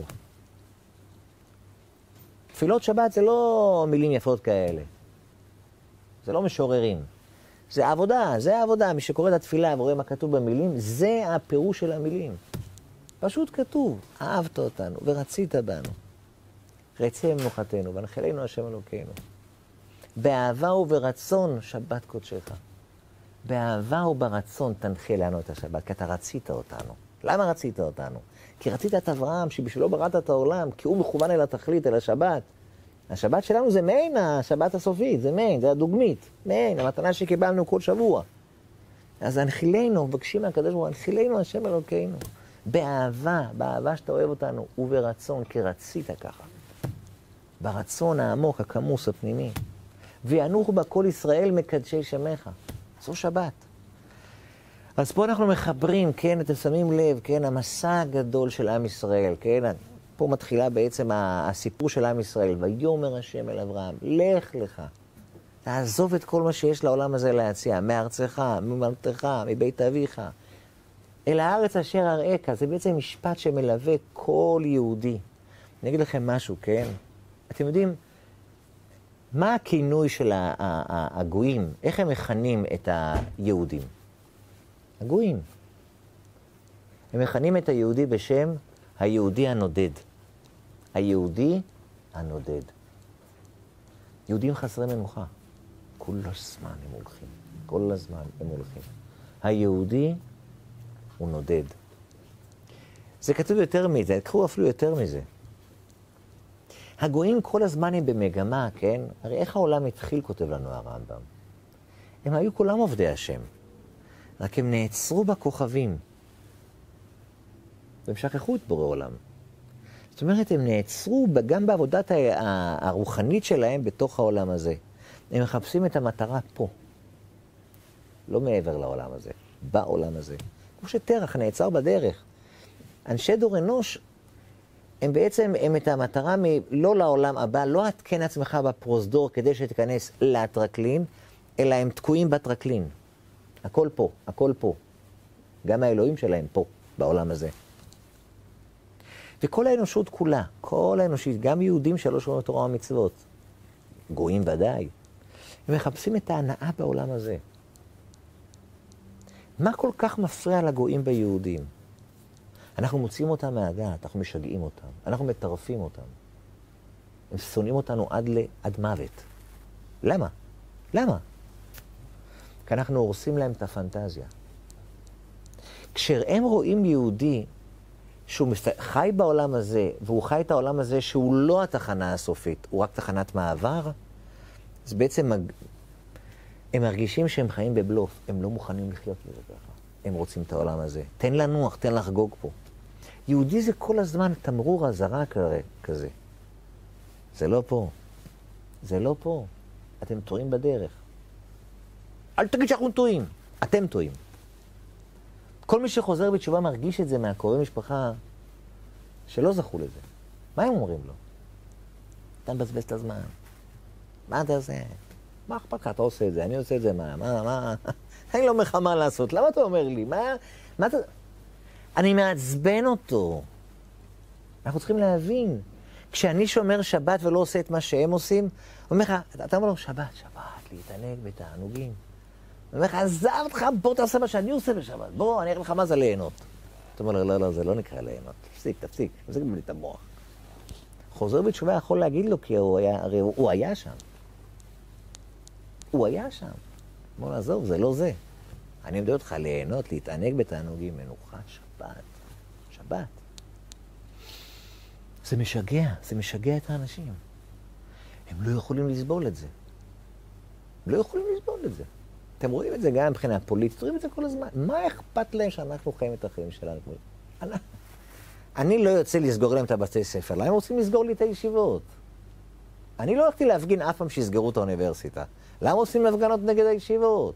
תפילות שבת זה לא מילים יפות כאלה. זה לא משוררים. זה עבודה, זה העבודה. מי שקורא את התפילה ורואה מה כתוב במילים, זה הפירוש של המילים. פשוט כתוב, אהבת אותנו ורצית בנו. רצה מנוחתנו ונחלנו השם אלוקינו. באהבה וברצון שבת קודשך. באהבה וברצון תנחה לנו את השבת, כי אתה רצית אותנו. למה רצית אותנו? כי רצית את אברהם, שבשבילו בראת את העולם, כי הוא מכוון אל התכלית, אל השבת. השבת שלנו זה מעין השבת הסופית, זה מעין, זה הדוגמית, מעין, המתנה שקיבלנו כל שבוע. אז הנחילנו, מבקשים מהקדוש ברוך הוא, הנחילנו השם אלוקינו. באהבה, באהבה שאתה אוהב אותנו, וברצון, כי רצית ככה. ברצון העמוק, הכמוס, הפנימי. וינוחו בה כל ישראל מקדשי שמך. זו שבת. אז פה אנחנו מחברים, כן, אתם שמים לב, כן, המסע הגדול של עם ישראל, כן, פה מתחילה בעצם הסיפור של עם ישראל, ויאמר השם אל אברהם, לך לך, תעזוב את כל מה שיש לעולם הזה להציע, מארצך, ממולדתך, מבית אביך, אל הארץ אשר אראך, זה בעצם משפט שמלווה כל יהודי. אני אגיד לכם משהו, כן? אתם יודעים, מה הכינוי של הגויים? איך הם מכנים את היהודים? הגויים. הם מכנים את היהודי בשם היהודי הנודד. היהודי הנודד. יהודים חסרי מנוחה. כל הזמן הם הולכים. כל הזמן הם הולכים. היהודי הוא נודד. זה כתוב יותר מזה, תקחו אפילו יותר מזה. הגויים כל הזמן הם במגמה, כן? הרי איך העולם התחיל, כותב לנו הרמב"ם? הם היו כולם עובדי השם. רק הם נעצרו בכוכבים. והם שכחו את בורא עולם. זאת אומרת, הם נעצרו גם בעבודת הרוחנית שלהם בתוך העולם הזה. הם מחפשים את המטרה פה. לא מעבר לעולם הזה, בעולם הזה. כמו שתרח נעצר בדרך. אנשי דור אנוש, הם בעצם, הם את המטרה לא לעולם הבא, לא התקן עצמך בפרוזדור כדי שתיכנס לטרקלין, אלא הם תקועים בטרקלין. הכל פה, הכל פה. גם האלוהים שלהם פה, בעולם הזה. וכל האנושות כולה, כל האנושית, גם יהודים שלא שומעים תורה ומצוות, גויים ודאי, הם מחפשים את ההנאה בעולם הזה. מה כל כך מפריע לגויים ביהודים? אנחנו מוציאים אותם מהדעת, אנחנו משגעים אותם, אנחנו מטרפים אותם. הם שונאים אותנו עד, ל... עד מוות. למה? למה? כי אנחנו הורסים להם את הפנטזיה. כשהם רואים יהודי שהוא חי בעולם הזה, והוא חי את העולם הזה שהוא לא התחנה הסופית, הוא רק תחנת מעבר, אז בעצם מג... הם מרגישים שהם חיים בבלוף, הם לא מוכנים לחיות בזה ככה. הם רוצים את העולם הזה. תן לנוח, תן לחגוג פה. יהודי זה כל הזמן תמרור אזהרה כזה. זה לא פה. זה לא פה. אתם טועים בדרך. אל תגיד שאנחנו טועים. אתם טועים. כל מי שחוזר בתשובה מרגיש את זה מהקרובי משפחה שלא זכו לזה. מה הם אומרים לו? אתה מבזבז את הזמן. מה אתה עושה? מה אכפת לך? אתה עושה את זה, אני עושה את זה, מה? מה? מה? אני לא אומר לך מה לעשות. למה אתה אומר לי? מה? מה אתה... אני מעצבן אותו. אנחנו צריכים להבין. כשאני שומר שבת ולא עושה את מה שהם עושים, הוא אומר לך, אתה אומר לו, שבת, שבת, להתענג בתענוגים. הוא אומר לך, עזב אותך, בוא תעשה מה שאני עושה בשבת. בוא, אני אראה לך מה זה ליהנות. אתה אומר לו, לא, לא, זה לא נקרא ליהנות. תפסיק, תפסיק, תפסיק לי את המוח. חוזר בתשובה יכול להגיד לו, כי הוא היה, הרי הוא, הוא היה שם. הוא היה שם. בוא נעזוב, זה לא זה. אני מדבר אותך ליהנות, להתענג בתענוגים, מנוחה, שבת. שבת. זה משגע, זה משגע את האנשים. הם לא יכולים לסבול את זה. הם לא יכולים לסבול את זה. אתם רואים את זה גם מבחינה פוליטית, רואים את זה כל הזמן. מה אכפת להם שאנחנו חיים את החיים שלנו? אני, אני לא יוצא לסגור להם את הבתי ספר, למה הם רוצים לסגור לי את הישיבות? אני לא הולכתי להפגין אף פעם שיסגרו את האוניברסיטה. למה עושים הפגנות נגד הישיבות?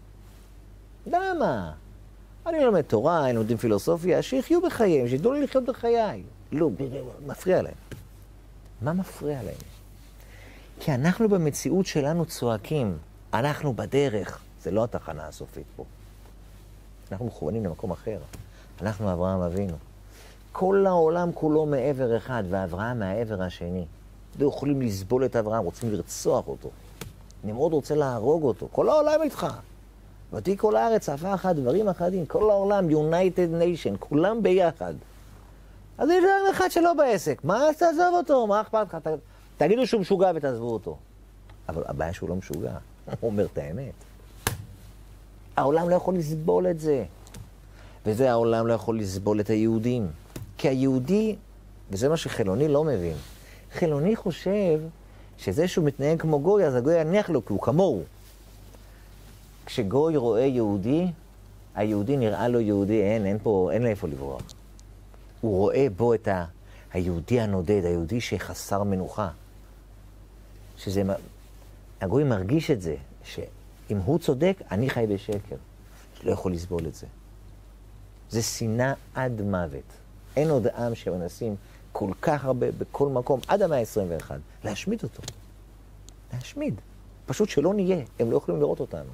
למה? אני לומד תורה, אני לומדים פילוסופיה, שיחיו בחייהם, שידעו לי לחיות בחיי. לא, מפריע להם. מה מפריע להם? כי אנחנו במציאות שלנו צועקים, אנחנו בדרך, זה לא התחנה הסופית פה. אנחנו מכוונים למקום אחר. אנחנו אברהם אבינו. כל העולם כולו מעבר אחד, ואברהם מהעבר השני. לא יכולים לסבול את אברהם, רוצים לרצוח אותו. נמרוד רוצה להרוג אותו. כל העולם איתך. ותהי כל הארץ, שפה אחת, דברים אחדים. כל העולם, United Nation, כולם ביחד. אז יש דבר אחד שלא בעסק. מה, אז תעזוב אותו? מה אכפת לך? ת... תגידו שהוא משוגע ותעזבו אותו. אבל הבעיה שהוא לא משוגע. הוא אומר את האמת. העולם לא יכול לסבול את זה. וזה העולם לא יכול לסבול את היהודים. כי היהודי, וזה מה שחילוני לא מבין, חילוני חושב שזה שהוא מתנהג כמו גוי, אז הגוי יניח לו, כי הוא כמוהו. כשגוי רואה יהודי, היהודי נראה לו יהודי, אין, אין פה, אין לאיפה לברוח. הוא רואה בו את ה, היהודי הנודד, היהודי שחסר מנוחה. שזה, הגוי מרגיש את זה, שאם הוא צודק, אני חי בשקר. לא יכול לסבול את זה. זה שנאה עד מוות. אין עוד עם שמנסים כל כך הרבה, בכל מקום, עד המאה ה-עשרים ואחת, להשמיד אותו. להשמיד. פשוט שלא נהיה, הם לא יכולים לראות אותנו.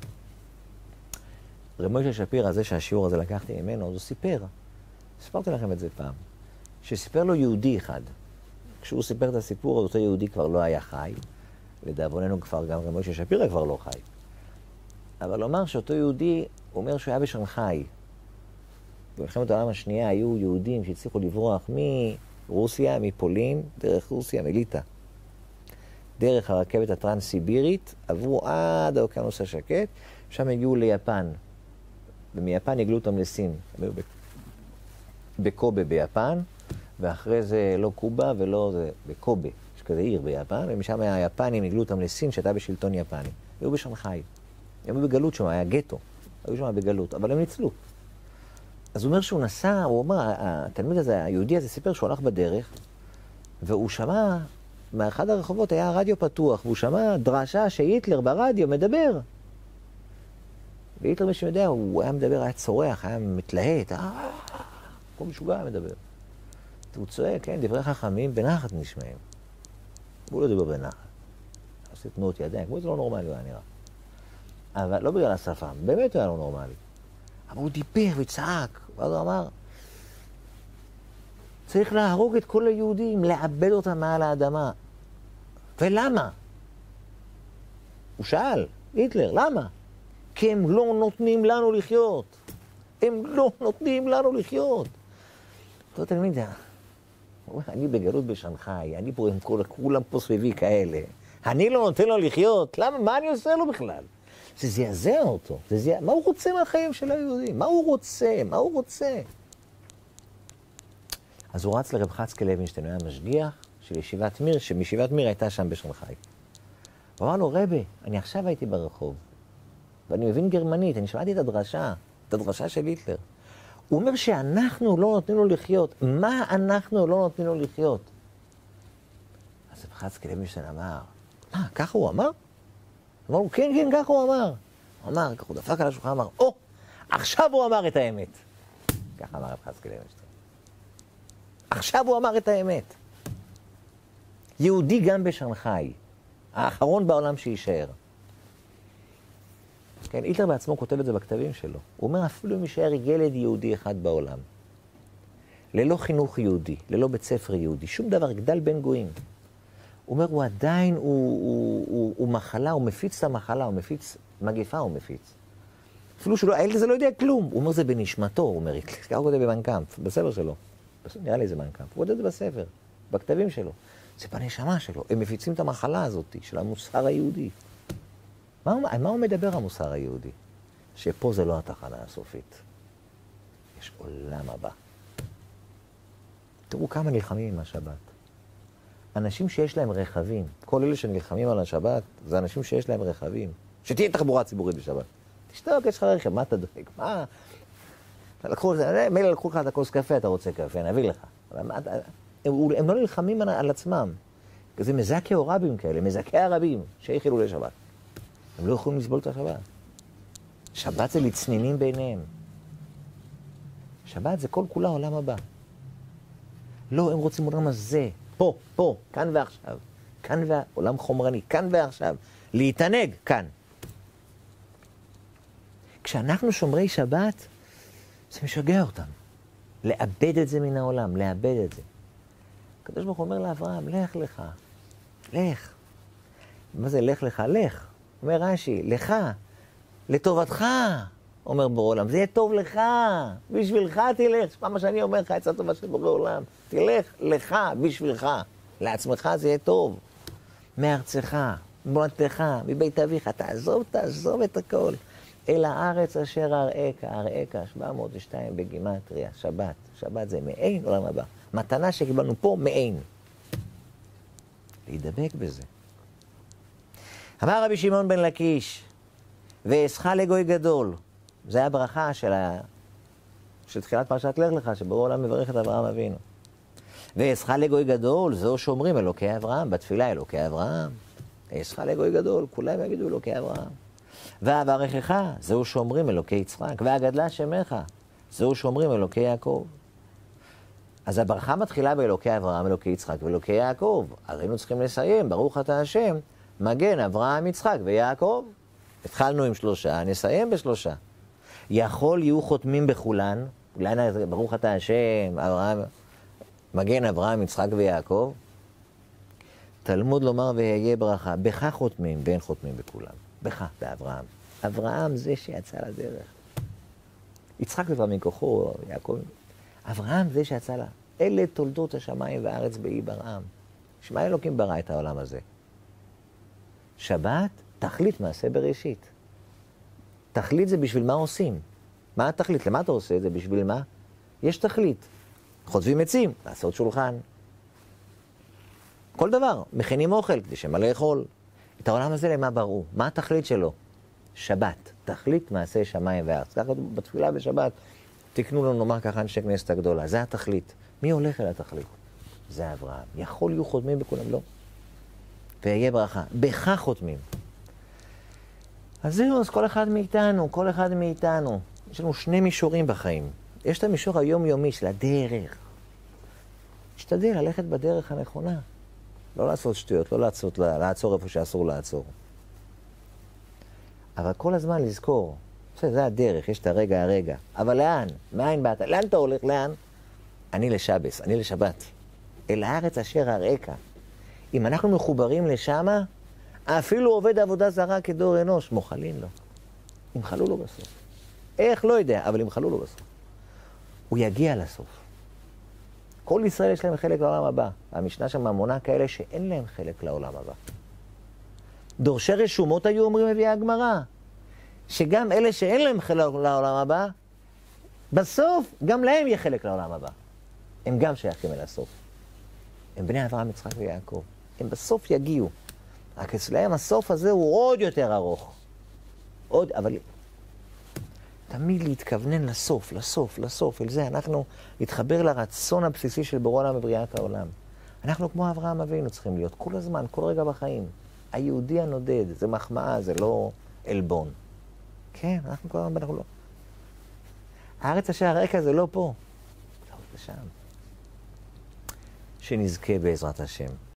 רב משה שפירא, זה שהשיעור הזה לקחתי ממנו, אז הוא סיפר, סיפרתי לכם את זה פעם, שסיפר לו יהודי אחד. כשהוא סיפר את הסיפור, אותו יהודי כבר לא היה חי, לדאבוננו כבר גם רב משה שפירא כבר לא חי. אבל הוא אמר שאותו יהודי, הוא אומר שהוא היה בשנגחאי. במלחמת העולם השנייה היו יהודים שהצליחו לברוח מרוסיה, מפולין, דרך רוסיה, מליטא. דרך הרכבת הטרנס-סיבירית, עברו עד האוקיינוס השקט, שם הגיעו ליפן. ומיפן הגלו אותם לסין. הם היו בקובה ביפן, ואחרי זה לא קובה ולא זה בקובה. יש כזה עיר ביפן, ומשם היפנים הגלו אותם לסין, שהייתה בשלטון יפני. היו בשנגחאי. הם היו בגלות שם, היה גטו. היו שם בגלות, אבל הם ניצלו. אז הוא אומר שהוא נסע, הוא אומר, התלמיד הזה, היהודי הזה סיפר שהוא הלך בדרך, והוא שמע, מאחד הרחובות היה רדיו פתוח, והוא שמע דרשה שהיטלר ברדיו מדבר. והיטלר, מי שיודע, הוא היה מדבר, היה צורח, היה מתלהט, אה, כל משוגע היה מדבר. הוא צועק, כן, דברי חכמים בנחת נשמעים. הוא לא דיבר בנחת. עושה תנועות ידיים, כמו זה לא נורמלי, הוא היה נראה. אבל לא בגלל השפה, באמת הוא היה לא נורמלי. אבל הוא דיבר וצעק, ואז הוא אמר, צריך להרוג את כל היהודים, לאבד אותם מעל האדמה. ולמה? הוא שאל, היטלר, למה? כי הם לא נותנים לנו לחיות. הם לא נותנים לנו לחיות. אתה תלמיד, אני בגלות בשנגחאי, אני פה עם כל, כולם פה סביבי כאלה. אני לא נותן לו לחיות, למה? מה אני עושה לו בכלל? זה זעזע אותו. זה זעזע... מה הוא רוצה מהחיים של היהודים? מה הוא רוצה? מה הוא רוצה? אז הוא רץ לרב חצקי לוינשטיין, הוא היה משגיח של ישיבת מיר, שמישיבת מיר הייתה שם בשנגחאי. הוא אמר לו, רבי, אני עכשיו הייתי ברחוב, ואני מבין גרמנית, אני שמעתי את הדרשה, את הדרשה של היטלר. הוא אומר שאנחנו לא נותנים לו לחיות. מה אנחנו לא נותנים לו לחיות? אז רב חצקי לוינשטיין אמר, מה, ככה הוא אמר? אמר לו, כן, כן, ככה הוא אמר. הוא אמר, ככה הוא דפק על השולחן, אמר, או, עכשיו הוא אמר את האמת. ככה אמר רב חצקי לוינשטיין. עכשיו הוא אמר את האמת. יהודי גם בשנגחאי, האחרון בעולם שישאר. כן, היטלר בעצמו כותב את זה בכתבים שלו. הוא אומר, אפילו אם יישאר ילד יהודי אחד בעולם, ללא חינוך יהודי, ללא בית ספר יהודי, שום דבר, גדל בין גויים. הוא אומר, הוא עדיין, הוא, הוא, הוא, הוא מחלה, הוא מפיץ את המחלה, הוא מפיץ, מגפה הוא מפיץ. אפילו שלא, הילד הזה לא יודע כלום. הוא אומר, זה בנשמתו, הוא אומר, ככה הוא כותב במיינקאמפף, בספר שלו. נראה לי זה מיינקאמפף, הוא כותב את זה בספר, בכתבים שלו. זה בנשמה שלו. הם מפיצים את המחלה הזאת של המוסר היהודי. מה, מה הוא מדבר המוסר היהודי? שפה זה לא התחנה הסופית. יש עולם הבא. תראו כמה נלחמים עם השבת. אנשים שיש להם רכבים, כל אלה שנלחמים על השבת, זה אנשים שיש להם רכבים. שתהיה תחבורה ציבורית בשבת. תשתוק, יש לך רכב, מה אתה דואג? מה? לקחו, מילא לקחו לך את הכוס קפה, אתה רוצה קפה, נביא לך. הם, הם לא נלחמים על עצמם. זה מזכי או רבים כאלה, מזכי הרבים, שיהיה חילולי שבת. הם לא יכולים לסבול את השבת. שבת זה לצנינים ביניהם. שבת זה כל כולה עולם הבא. לא, הם רוצים עולם הזה, פה, פה, כאן ועכשיו. כאן ועולם חומרני, כאן ועכשיו. להתענג, כאן. כשאנחנו שומרי שבת, זה משגע אותם. לאבד את זה מן העולם, לאבד את זה. הקדוש ברוך הוא אומר לאברהם, לך לך, לך. מה זה לך לך? לך. אומר רש"י, לך, לטובתך, אומר בורא עולם, זה יהיה טוב לך, בשבילך תלך. מה שאני אומר לך, עצה טובה של בורא עולם, תלך לך, בשבילך, לעצמך זה יהיה טוב. מארצך, מבונתך, מבית אביך, תעזוב, תעזוב את הכל. אל הארץ אשר אראך, אראך, שבע מאות ושתיים בגימטריה, שבת. שבת זה מעין עולם הבא. מתנה שקיבלנו פה, מעין. להידבק בזה. אמר רבי שמעון בן לקיש, ואעשך לגוי גדול. זה היה ברכה של, ה... של תחילת פרשת לך לך, שבורא עולם מברך את אברהם אבינו. ואעשך לגוי גדול, זהו שאומרים אלוקי אברהם, בתפילה אלוקי אברהם. אעשך לגוי גדול, כולם יגידו אלוקי אברהם. ואברכך, זהו שאומרים אלוקי יצחק. והגדלה שמך, זהו שאומרים אלוקי יעקב. אז הברכה מתחילה באלוקי אברהם, אלוקי יצחק ואלוקי יעקב. אז היינו צריכים לסיים, ברוך אתה השם, מגן אברהם, יצחק ויעקב. התחלנו עם שלושה, נסיים בשלושה. יכול יהיו חותמים בכולן, אולי ברוך אתה השם, אברהם, מגן אברהם, יצחק ויעקב. תלמוד לומר והיה ברכה, בך חותמים ואין חותמים בכולם. בך, באברהם. אברהם זה שיצא לדרך. יצחק כבר מכוחו, יעקב. אברהם זה שיצא לה. אלה תולדות השמיים והארץ באי ברעם. שמע אלוקים ברא את העולם הזה. שבת, תכלית מעשה בראשית. תכלית זה בשביל מה עושים. מה התכלית? למה אתה עושה את זה? בשביל מה? יש תכלית. חוטבים עצים, לעשות שולחן. כל דבר. מכינים אוכל כדי שמה לאכול. את העולם הזה למה בראו? מה התכלית שלו? שבת. תכלית מעשה שמיים והארץ. ככה בתפילה בשבת, תקנו לנו נאמר ככה אנשי כנסת הגדולה. זה התכלית. מי הולך אל התכלית? זה אברהם. יכול יהיו חותמים בכולם? לא. ויהיה ברכה. בך חותמים. אז זהו, אז כל אחד מאיתנו, כל אחד מאיתנו. יש לנו שני מישורים בחיים. יש את המישור היומיומי של הדרך. תשתדל ללכת בדרך הנכונה. לא לעשות שטויות, לא לעצור, לעצור איפה שאסור לעצור. אבל כל הזמן לזכור בסדר, זה הדרך, יש את הרגע הרגע. אבל לאן? מאין באת? לאן אתה הולך? לאן? אני לשבס, אני לשבת. אל הארץ אשר אראך. אם אנחנו מחוברים לשמה, אפילו עובד עבודה זרה כדור אנוש, מוחלים לו. ימחלו לו בסוף. איך? לא יודע, אבל ימחלו לו בסוף. הוא יגיע לסוף. כל ישראל יש להם חלק לעולם הבא. המשנה שם מונה כאלה שאין להם חלק לעולם הבא. דורשי רשומות היו אומרים מביאה הגמרא, שגם אלה שאין להם חלק לעולם הבא, בסוף גם להם יהיה חלק לעולם הבא. הם גם שייכים אל הסוף. הם בני אברהם, יצחק ויעקב. הם בסוף יגיעו. רק אצלהם הסוף הזה הוא עוד יותר ארוך. עוד, אבל תמיד להתכוונן לסוף, לסוף, לסוף. אל זה אנחנו נתחבר לרצון הבסיסי של בורא עולם בבריאת העולם. אנחנו כמו אברהם אבינו צריכים להיות כל הזמן, כל רגע בחיים. היהודי הנודד, זה מחמאה, זה לא אלבון. כן, אנחנו כל הזמן, אנחנו לא. הארץ אשר הרקע זה לא פה. זה שם. שנזכה בעזרת השם